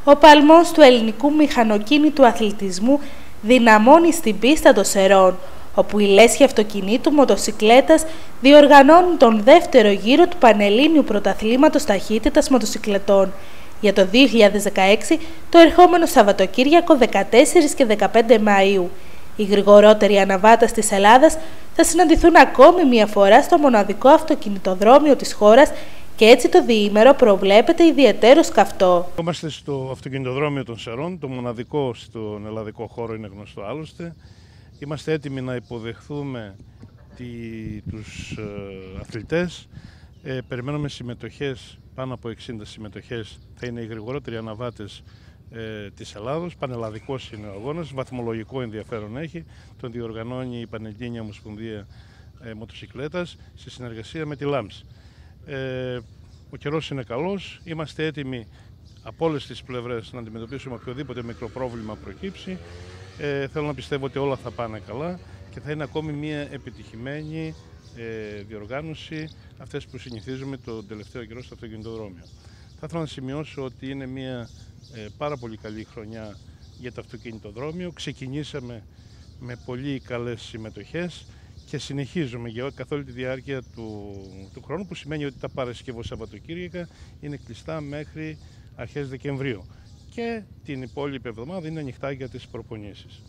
Ο παλμός του ελληνικού μηχανοκίνητου αθλητισμού δυναμώνει στην πίστα των Σερών, όπου οι λέσχοι αυτοκινήτου μοτοσικλέτας διοργανώνουν τον δεύτερο γύρο του Πανελλήνιου Πρωταθλήματος Ταχύτητας Μοτοσικλετών για το 2016, το ερχόμενο Σαββατοκύριακο 14 και 15 Μαΐου. Οι γρηγορότεροι αναβάτες της Ελλάδας θα συναντηθούν ακόμη μία φορά στο μοναδικό αυτοκινητοδρόμιο της χώρας και έτσι το διήμερο προβλέπεται ιδιαιτέρως καυτό. Είμαστε στο αυτοκινητοδρόμιο των Σερών, το μοναδικό στον ελλαδικό χώρο, είναι γνωστό άλλωστε. Είμαστε έτοιμοι να υποδεχθούμε τους αθλητές. Περιμένουμε συμμετοχές, πάνω από 60 συμμετοχές, θα είναι οι γρηγορότεροι αναβάτες της Ελλάδος. Πανελλαδικός είναι ο αγώνας, βαθμολογικό ενδιαφέρον έχει. Τον διοργανώνει η Πανελλήνια Ομοσπονδία Μοτοσικλέτας σε συνεργασία με τη ΛΑΜΣ. Ο καιρός είναι καλός, είμαστε έτοιμοι από όλες τις πλευρές να αντιμετωπίσουμε οποιοδήποτε μικρό πρόβλημα προκύψει. Θέλω να πιστεύω ότι όλα θα πάνε καλά και θα είναι ακόμη μια επιτυχημένη διοργάνωση, αυτές που συνηθίζουμε τον τελευταίο καιρό στο αυτοκινητοδρόμιο. Θα ήθελα να σημειώσω ότι είναι μια πάρα πολύ καλή χρονιά για το αυτοκινητοδρόμιο. Ξεκινήσαμε με πολύ καλές συμμετοχές και συνεχίζουμε καθ' όλη τη διάρκεια του χρόνου, που σημαίνει ότι τα Παρασκευό Σαββατοκύριακα είναι κλειστά μέχρι αρχές Δεκεμβρίου και την υπόλοιπη εβδομάδα είναι ανοιχτά για τις προπονήσεις.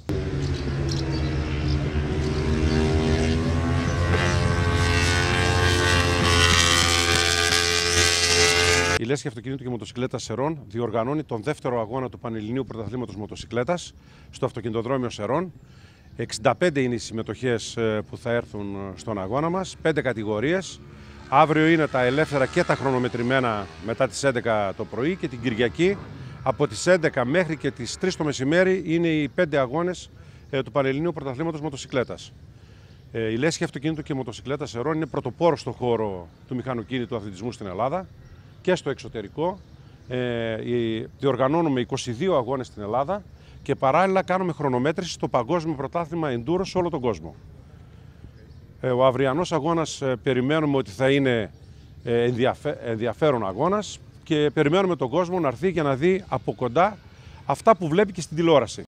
Η Λέσχη Αυτοκινήτου και Μοτοσικλέτας Σερών διοργανώνει τον δεύτερο αγώνα του Πανελληνίου Πρωταθλήματος Μοτοσικλέτας στο αυτοκινητοδρόμιο Σερών. 65 είναι οι συμμετοχές που θα έρθουν στον αγώνα μας, 5 κατηγορίες. Αύριο είναι τα ελεύθερα και τα χρονομετρημένα μετά τις 11 το πρωί και την Κυριακή από τις 11 μέχρι και τις 3 το μεσημέρι είναι οι 5 αγώνες του Πανελληνίου Πρωταθλήματος Μοτοσικλέτας. Η Λέσχη Αυτοκινήτου και Μοτοσικλέτας Σερών είναι πρωτοπόρος στον χώρο του μηχανοκίνητου αθλητισμού στην Ελλάδα και στο εξωτερικό. Διοργανώνουμε 22 αγώνες στην Ελλάδα και παράλληλα κάνουμε χρονομέτρηση στο Παγκόσμιο Πρωτάθλημα Enduro σε όλο τον κόσμο. Ο αυριανός αγώνας περιμένουμε ότι θα είναι ενδιαφέρον αγώνας και περιμένουμε τον κόσμο να έρθει και να δει από κοντά αυτά που βλέπει και στην τηλεόραση.